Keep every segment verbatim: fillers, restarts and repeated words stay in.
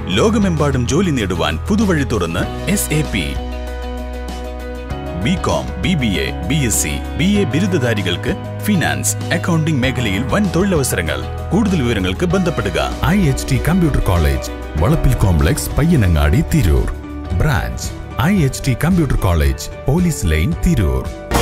ലോകമെമ്പാടും ജോലി നേടുവാൻ പുതുവഴി തുറന്ന് S A P. B com, B B A, B S C, B A ബിരുദധാരികൾക്ക് ഫിനാൻസ്, അക്കൗണ്ടിംഗ് മേഖലയിൽ വൻ തൊഴിലവസരങ്ങൾ. കൂടുതൽ വിവരങ്ങൾക്ക് ബന്ധപ്പെടുക. I H T computer college, Valappil complex, Payyanangadi, Tirur. Branch I H T computer college, police line, Tirur.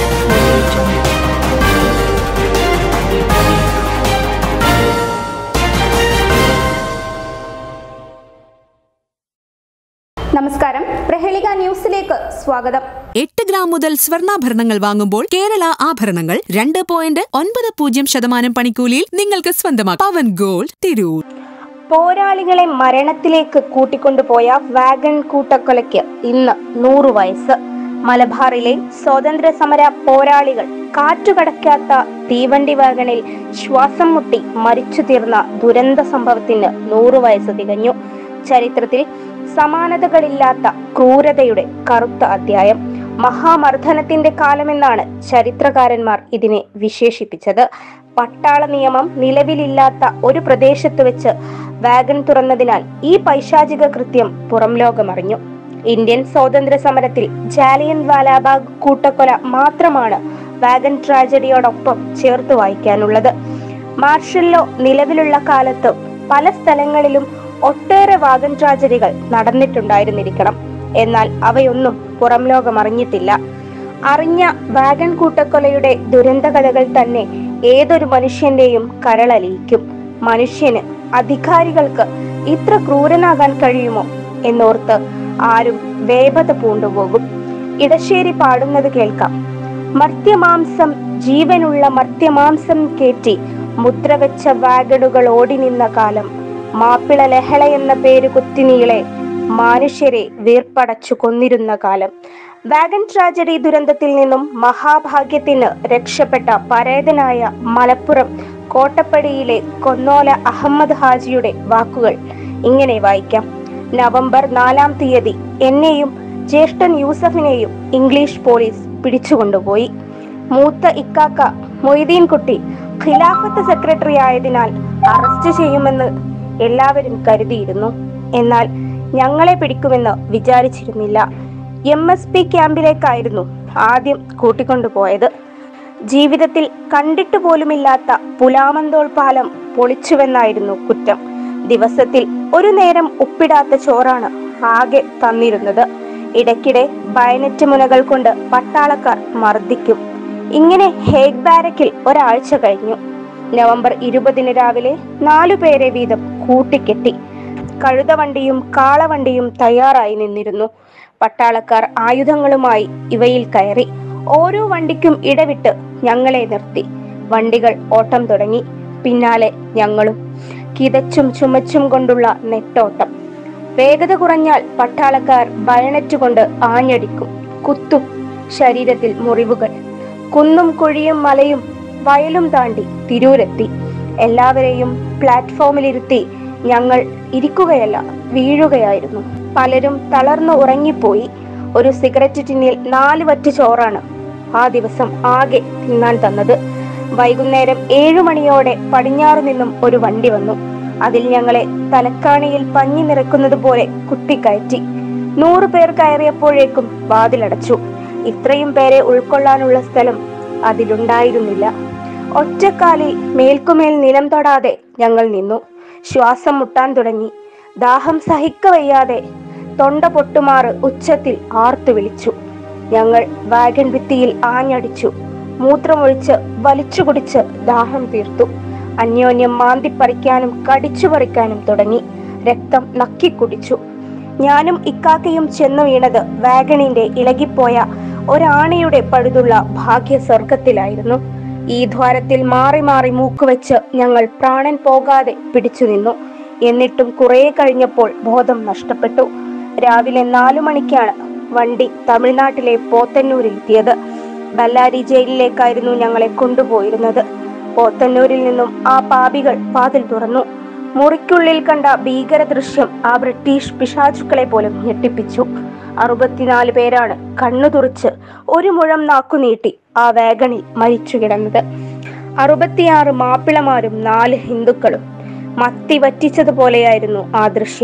നമസ്കാരം, പ്രഹേളിക ന്യൂസിലേക്ക് സ്വാഗതം. എട്ട് ഗ്രാം മുതൽ സ്വർണ്ണാഭരണങ്ങൾ വാങ്ങുമ്പോൾ കേരള ആഭരണങ്ങൾ രണ്ട് പോയിന്റ് ഒൻപത് പൂജ്യം ശതമാനം പണിക്കൂലിയിൽ നിങ്ങൾക്ക് സ്വന്തമാക്കാം. പവൻ ഗോൾഡ്, തിരൂർ. പോരാളികളെ മരണത്തിലേക്ക് കൂട്ടിക്കൊണ്ടുപോയ വാഗൺ കൂട്ടക്കൊലയ്ക്ക് ഇന്ന് നൂറു വയസ്സ്. മലബാറിലെ സ്വാതന്ത്ര്യ സമര പോരാളികൾ കാറ്റുകടക്കാത്ത തീവണ്ടി വാഗണിൽ ശ്വാസം മുട്ടി മരിച്ചു തീർന്ന ദുരന്ത സംഭവത്തിന് നൂറു വയസ്സ് തികഞ്ഞു. ചരിത്രത്തിൽ സമാനതകളില്ലാത്ത ക്രൂരതയുടെ കറുത്ത അധ്യായം. മഹാമർദ്ദനത്തിന്റെ കാലമെന്നാണ് ചരിത്രകാരന്മാർ ഇതിനെ വിശേഷിപ്പിച്ചത്. പട്ടാള നിയമം നിലവിലില്ലാത്ത ഒരു പ്രദേശത്ത് വെച്ച് വാഗൺ തുറന്നതിനാൽ ഈ പൈശാചിക കൃത്യം പുറം ലോകമറിഞ്ഞു. ഇന്ത്യൻ സ്വാതന്ത്ര്യ സമരത്തിൽ ജാലിയൻ വാലാബാഗ് കൂട്ടക്കൊല മാത്രമാണ് വാഗൺ ട്രാജഡിയോടൊപ്പം ചേർത്ത് വായിക്കാനുള്ളത്. മാർഷൽ ലോ നിലവിലുള്ള കാലത്ത് പല സ്ഥലങ്ങളിലും ഒട്ടേറെ വാഗൺ ട്രാജഡികൾ നടന്നിട്ടുണ്ടായിരുന്നിരിക്കണം. എന്നാൽ അവയൊന്നും പുറം ലോകം അറിഞ്ഞിട്ടില്ല. അറിഞ്ഞ വാഗൺ കൂട്ടക്കൊലയുടെ ദുരന്ത കഥകൾ തന്നെ ഏതൊരു മനുഷ്യന്റെയും കരളലിയിക്കും. മനുഷ്യന്, അധികാരികൾക്ക് ഇത്ര ക്രൂരനാകാൻ കഴിയുമോ എന്നോർത്ത് ആരും വേപത പൂണ്ടുപോകും. ഇടശ്ശേരി പാടുന്നത് കേൾക്കാം. മർത്യമാംസം, ജീവനുള്ള മർത്യമാംസം കേറ്റി മുദ്രവെച്ച വാഗണുകൾ ഓടി നിന്ന കാലം, മാപ്പിള ലഹള എന്ന പേര് കുത്തിനീളെ മനുഷ്യരെ വീർപ്പടച്ചു കൊന്നിരുന്ന കാലം. വാഗൺ ട്രാജഡി ദുരന്തത്തിൽ നിന്നും മഹാഭാഗ്യത്തിന് രക്ഷപ്പെട്ട പരേതനായ മലപ്പുറം കോട്ടപ്പടിയിലെ കൊന്നോല അഹമ്മദ് ഹാജിയുടെ വാക്കുകൾ ഇങ്ങനെ വായിക്കാം. നവംബർ നാലാം തീയതി എന്നെയും ജ്യേഷ്ഠൻ യൂസഫിനെയും ഇംഗ്ലീഷ് പോലീസ് പിടിച്ചുകൊണ്ടുപോയി. മൂത്ത ഇക്കാക്ക മൊയ്തീൻ കുട്ടി ഖിലാഫത്ത് സെക്രട്ടറി ആയതിനാൽ അറസ്റ്റ് ചെയ്യുമെന്ന് എല്ലാവരും കരുതിയിരുന്നു. എന്നാൽ ഞങ്ങളെ പിടിക്കുമെന്ന് വിചാരിച്ചിരുന്നില്ല. എം എസ് പി ക്യാമ്പിലേക്കായിരുന്നു ആദ്യം കൂട്ടിക്കൊണ്ടുപോയത്. ജീവിതത്തിൽ കണ്ടിട്ടു പോലുമില്ലാത്ത പുലാമന്തോൾ പാലം പൊളിച്ചുവെന്നായിരുന്നു കുറ്റം. ദിവസത്തിൽ ഒരു നേരം ഉപ്പിടാത്ത ചോറാണ് ആകെ തന്നിരുന്നത്. ഇടയ്ക്കിടെ ബയനറ്റ് മുനകൾ കൊണ്ട് പട്ടാളക്കാർ മർദ്ദിക്കും. ഇങ്ങനെ ഹേഗ് ബാരക്കിൽ ഒരാഴ്ച കഴിഞ്ഞു. നവംബർ ഇരുപതിന് രാവിലെ നാലു പേരെ വീതം കൂട്ടിക്കെട്ടി. കഴുതവണ്ടിയും കാളവണ്ടിയും തയ്യാറായി നിന്നിരുന്നു. പട്ടാളക്കാർ ആയുധങ്ങളുമായി ഇവയിൽ കയറി. ഓരോ വണ്ടിക്കും ഇടവിട്ട് ഞങ്ങളെ നിർത്തി. വണ്ടികൾ ഓട്ടം തുടങ്ങി. പിന്നാലെ ഞങ്ങളും. കിതച്ചും ചുമച്ചും കൊണ്ടുള്ള നെട്ടോട്ടം. വേഗത കുറഞ്ഞാൽ പട്ടാളക്കാർ ബയണറ്റ് കൊണ്ട് ആഞ്ഞടിക്കും, കുത്തും. ശരീരത്തിൽ മുറിവുകൾ. കുന്നും കുഴിയും മലയും വയലും താണ്ടി തിരൂരെത്തി. എല്ലാവരെയും പ്ലാറ്റ്ഫോമിലിരുത്തി ഞങ്ങൾ ഇരിക്കുകയല്ല, വീഴുകയായിരുന്നു. പലരും തളർന്നു ഉറങ്ങിപ്പോയി. ഒരു സിഗരറ്റ് ടിന്നിൽ നാല് വറ്റ് ചോറാണ് ആ ദിവസം ആകെ തിന്നാൻ തന്നത്. വൈകുന്നേരം ഏഴു മണിയോടെ പടിഞ്ഞാറു നിന്നും ഒരു വണ്ടി വന്നു. അതിൽ ഞങ്ങളെ തലക്കാണിയിൽ പഞ്ഞി നിറക്കുന്നത് പോലെ കുത്തിക്കയറ്റി. നൂറു പേർ കയറിയപ്പോഴേക്കും വാതിലടച്ചു. ഇത്രയും പേരെ ഉൾക്കൊള്ളാനുള്ള സ്ഥലം അതിലുണ്ടായിരുന്നില്ല. ഒറ്റക്കാലിൽ മേൽക്കുമേൽ നിലം തൊടാതെ ഞങ്ങൾ നിന്നു. ശ്വാസം മുട്ടാൻ തുടങ്ങി. ദാഹം സഹിക്കവയ്യാതെ തൊണ്ട പൊട്ടുമാറ് ഉച്ചത്തിൽ ആർത്തു വിളിച്ചു. ഞങ്ങൾ വാഗൺ ഭിത്തിയിൽ ആഞ്ഞടിച്ചു. മൂത്രമൊഴിച്ച് വലിച്ചു കുടിച്ച് ദാഹം തീർത്തു. അന്യോന്യം മാന്തിപ്പറിക്കാനും കടിച്ചു പറിക്കാനും തുടങ്ങി. രക്തം നക്കിക്കുടിച്ചു. ഞാനും ഇക്കാക്കയും ചെന്നു വീണത് വാഗണിന്റെ ഇളകിപ്പോയ ഒരാണയുടെ പഴുതുള്ള ഭാഗ്യ സ്വർഗത്തിലായിരുന്നു. ഈ ദ്വാരത്തിൽ മാറി മാറി മൂക്കുവെച്ച് ഞങ്ങൾ പ്രാണൻ പോകാതെ പിടിച്ചു നിന്നു. എന്നിട്ടും കുറെ കഴിഞ്ഞപ്പോൾ ബോധം നഷ്ടപ്പെട്ടു. രാവിലെ നാലു മണിക്കാണ് വണ്ടി തമിഴ്നാട്ടിലെ പോത്തന്നൂരിലെത്തിയത്. ബല്ലാരി ജയിലിലേക്കായിരുന്നു ഞങ്ങളെ കൊണ്ടുപോയിരുന്നത്. പോത്തന്നൂരിൽ നിന്നും ആ പാപികൾ വാതിൽ തുറന്നു. മുറിക്കുള്ളിൽ കണ്ട ഭീകര ദൃശ്യം ആ ബ്രിട്ടീഷ് പിശാചുക്കളെ പോലും ഞെട്ടിപ്പിച്ചു. അറുപത്തിനാല് പേരാണ് കണ്ണു തുറിച്ച് ഒരു മുഴം നാക്കുനീട്ടി ആ വാഗണിൽ മരിച്ചു കിടന്നത്. അറുപത്തിയാറ് മാപ്പിളമാരും നാല് ഹിന്ദുക്കളും. മത്തി വറ്റിച്ചതുപോലെയായിരുന്നു ആ ദൃശ്യം.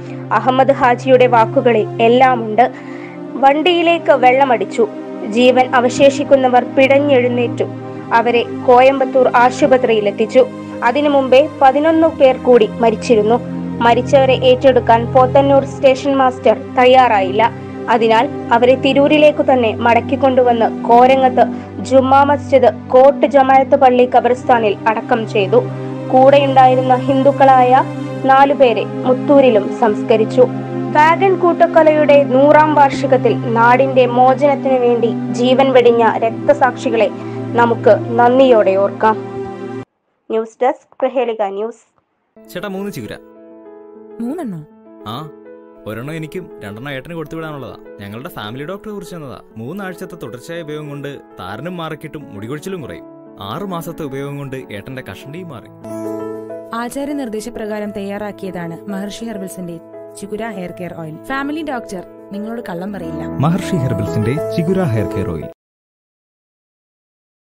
അഹമ്മദ് ഹാജിയുടെ വാക്കുകളിൽ എല്ലാമുണ്ട്. വണ്ടിയിലേക്ക് വെള്ളമടിച്ചു. ജീവൻ അവശേഷിക്കുന്നവർ പിടഞ്ഞെഴുന്നേറ്റു. അവരെ കോയമ്പത്തൂർ ആശുപത്രിയിലെത്തിച്ചു. അതിനു മുമ്പേ പതിനൊന്ന് പേർ കൂടി മരിച്ചിരുന്നു. മരിച്ചവരെ ഏറ്റെടുക്കാൻ പോത്തന്നൂർ സ്റ്റേഷൻ മാസ്റ്റർ തയ്യാറായില്ല. അതിനാൽ അവരെ തിരൂരിലേക്കു തന്നെ മടക്കിക്കൊണ്ടുവന്ന് കോരങ്ങത്ത് ജുമാ മസ്ജിദ് കോട്ട് ജമാഅത്ത് പള്ളി ഖബർസ്ഥാനിൽ അടക്കം ചെയ്തു. കൂടെയുണ്ടായിരുന്ന ഹിന്ദുക്കളായ നാലുപേരെ മുത്തൂരിലും സംസ്കരിച്ചു. വാഗൺ കൂട്ടക്കൊലയുടെ നൂറാം വാർഷികത്തിൽ നാടിന്റെ മോചനത്തിനു വേണ്ടി ജീവൻ വെടിഞ്ഞ രക്തസാക്ഷികളെ നമുക്ക് നന്ദിയോടെ ഓർക്കാം. News desk Prahelika news. ചേട്ടാ മൂന്ന് ചിഗുര. മൂന്നെണ്ണോ? ആ, ഒരെണ്ണം എനിക്കും രണ്ടെണ്ണം ഏട്ടന് കൊടുത്തുവിടാനുള്ളതാ. ഞങ്ങളുടെ ഫാമിലി ഡോക്ടറെ കുറിച്ച് തന്നതാ. മൂന്നാഴ്ചത്തെ തുടർച്ചയായ ഉപയോഗം കൊണ്ട് താരനും മാറിക്കിട്ടും മുടികൊഴിച്ചിലും കുറയും. ആറു മാസത്തെ ഉപയോഗം കൊണ്ട് ഏട്ടന്റെ കഷണ്ടിയും മാറി. ആചാര്യ നിർദ്ദേശപ്രകാരം തയ്യാറാക്കിയതാണ് മഹർഷി ഹെർബൽസിന്റെ Chigura hair care oil. Family doctor നിങ്ങളോട് കള്ളം പറയില്ല. മഹർഷി ഹെർബൽസിന്റെ ചിഗുര ഹെയർ കെയർ ഓയിൽ.